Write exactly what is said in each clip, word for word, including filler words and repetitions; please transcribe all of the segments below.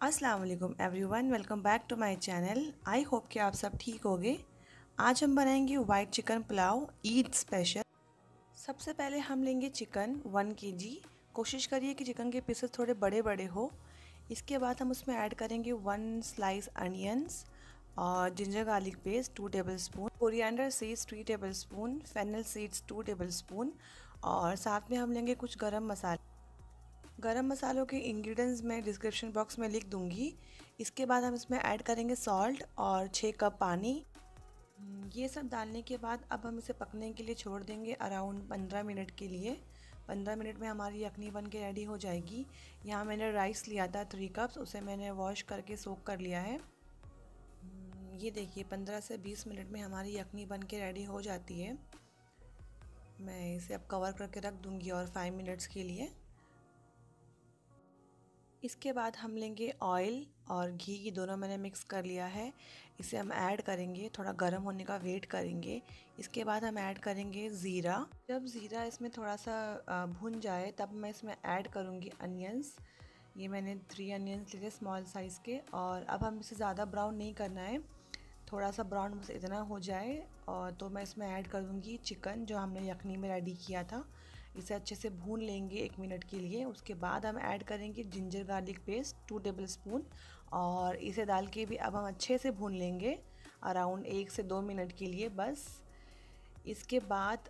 अस्सलाम वालेकुम everyone, welcome back to my channel. I hope कि आप सब ठीक होंगे। आज हम बनाएंगे white chicken pulao Eid special. सबसे पहले हम लेंगे चिकन वन केजी। कोशिश करिए कि चिकन के पीसेस थोड़े बड़े बड़े हो। इसके बाद हम उसमें ऐड करेंगे वन स्लाइस अनियंस और ginger garlic paste two tablespoon, coriander seeds three tablespoon, fennel seeds two tablespoon और साथ में हम लेंगे कुछ गरम मसाले। गरम मसालों के इंग्रेडिएंट्स मैं डिस्क्रिप्शन बॉक्स में लिख दूंगी। इसके बाद हम इसमें ऐड करेंगे सॉल्ट और छः कप पानी। ये सब डालने के बाद अब हम इसे पकने के लिए छोड़ देंगे अराउंड पंद्रह मिनट के लिए। पंद्रह मिनट में हमारी यखनी बन के रेडी हो जाएगी। यहाँ मैंने राइस लिया था थ्री कप्स, उसे मैंने वॉश करके सोक कर लिया है। ये देखिए पंद्रह से बीस मिनट में हमारी यखनी बन के रेडी हो जाती है। मैं इसे अब कवर करके रख दूँगी और फाइव मिनट्स के लिए। इसके बाद हम लेंगे ऑयल और घी, ये दोनों मैंने मिक्स कर लिया है। इसे हम ऐड करेंगे, थोड़ा गर्म होने का वेट करेंगे। इसके बाद हम ऐड करेंगे ज़ीरा। जब ज़ीरा इसमें थोड़ा सा भुन जाए तब मैं इसमें ऐड करूँगी अनियंस। ये मैंने थ्री अनियंस लिए स्मॉल साइज़ के। और अब हम इसे ज़्यादा ब्राउन नहीं करना है, थोड़ा सा ब्राउन बस इतना हो जाए। और तो मैं इसमें ऐड कर दूँगी चिकन जो हमने यखनी में रेडी किया था। इसे अच्छे से भून लेंगे एक मिनट के लिए। उसके बाद हम ऐड करेंगे ginger garlic paste two tablespoon और इसे डाल के भी अब हम अच्छे से भून लेंगे अराउंड एक से दो मिनट के लिए बस। इसके बाद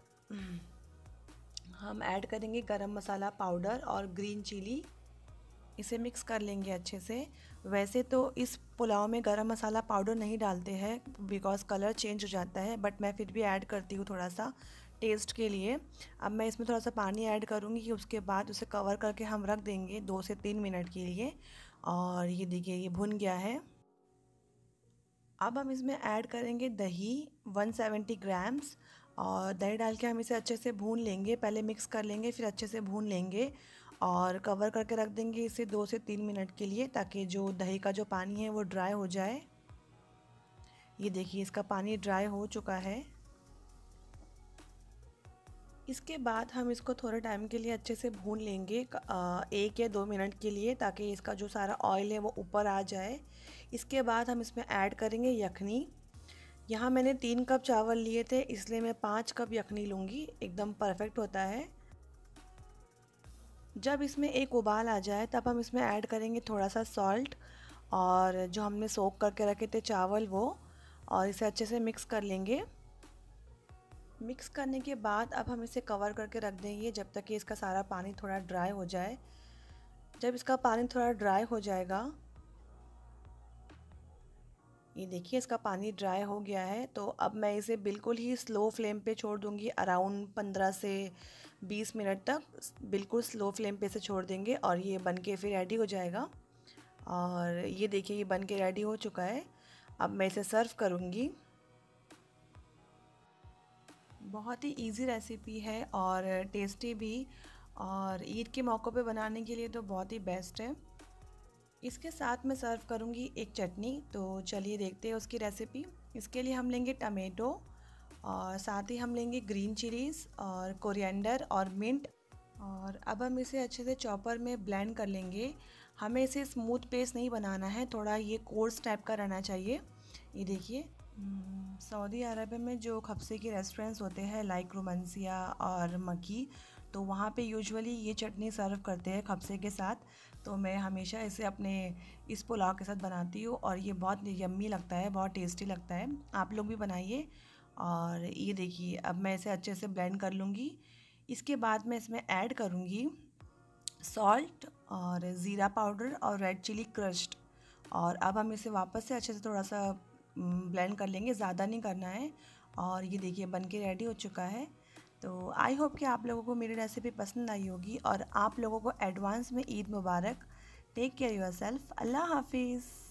हम ऐड करेंगे गरम मसाला पाउडर और ग्रीन चिली। इसे मिक्स कर लेंगे अच्छे से। वैसे तो इस पुलाव में गरम मसाला पाउडर नहीं डालते हैं बिकॉज़ कलर चेंज हो जाता है, बट मैं फिर भी ऐड करती हूँ थोड़ा सा टेस्ट के लिए। अब मैं इसमें थोड़ा सा पानी ऐड करूँगी कि उसके बाद उसे कवर करके हम रख देंगे दो से तीन मिनट के लिए। और ये देखिए ये भुन गया है। अब हम इसमें ऐड करेंगे दही वन सेवेंटी ग्राम्स और दही डाल के हम इसे अच्छे से भून लेंगे। पहले मिक्स कर लेंगे फिर अच्छे से भून लेंगे और कवर करके रख देंगे इसे दो से तीन मिनट के लिए ताकि जो दही का जो पानी है वो ड्राई हो जाए। ये देखिए इसका पानी ड्राई हो चुका है। इसके बाद हम इसको थोड़े टाइम के लिए अच्छे से भून लेंगे एक या दो मिनट के लिए ताकि इसका जो सारा ऑयल है वो ऊपर आ जाए। इसके बाद हम इसमें ऐड करेंगे यखनी। यहाँ मैंने तीन कप चावल लिए थे इसलिए मैं पाँच कप यखनी लूँगी, एकदम परफेक्ट होता है। जब इसमें एक उबाल आ जाए तब हम इसमें ऐड करेंगे थोड़ा सा सॉल्ट और जो हमने सोक करके रखे थे चावल वो, और इसे अच्छे से मिक्स कर लेंगे। मिक्स करने के बाद अब हम इसे कवर करके रख देंगे जब तक कि इसका सारा पानी थोड़ा ड्राई हो जाए। जब इसका पानी थोड़ा ड्राई हो जाएगा, ये देखिए इसका पानी ड्राई हो गया है, तो अब मैं इसे बिल्कुल ही स्लो फ्लेम पे छोड़ दूंगी अराउंड पंद्रह से बीस मिनट तक। बिल्कुल स्लो फ्लेम पे से छोड़ देंगे और ये बन के फिर रेडी हो जाएगा। और ये देखिए ये बन के रेडी हो चुका है। अब मैं इसे सर्व करूँगी। बहुत ही इजी रेसिपी है और टेस्टी भी, और ईद के मौक़ों पे बनाने के लिए तो बहुत ही बेस्ट है। इसके साथ मैं सर्व करूँगी एक चटनी, तो चलिए देखते हैं उसकी रेसिपी। इसके लिए हम लेंगे टमेटो और साथ ही हम लेंगे ग्रीन चिलीज़ और कोरिएंडर और मिंट। और अब हम इसे अच्छे से चॉपर में ब्लेंड कर लेंगे। हमें इसे स्मूथ पेस्ट नहीं बनाना है, थोड़ा ये कोर्स टाइप का रहना चाहिए। ये देखिए सऊदी अरब में जो खबसे के रेस्टोरेंट्स होते हैं लाइक रोमांसिया और मकी, तो वहाँ पे यूजुअली ये चटनी सर्व करते हैं खबसे के साथ। तो मैं हमेशा इसे अपने इस पुलाव के साथ बनाती हूँ और ये बहुत यम्मी लगता है, बहुत टेस्टी लगता है। आप लोग भी बनाइए। और ये देखिए अब मैं इसे अच्छे से ब्लेंड कर लूँगी। इसके बाद मैं इसमें ऐड करूँगी सॉल्ट और ज़ीरा पाउडर और रेड चिली क्रश्ड। और अब हम इसे वापस से अच्छे से थोड़ा सा ब्लेंड कर लेंगे, ज़्यादा नहीं करना है। और ये देखिए बन के रेडी हो चुका है। तो आई होप कि आप लोगों को मेरी रेसिपी पसंद आई होगी और आप लोगों को एडवांस में Eid Mubarak. Take care yourself. Allah हाफिज़।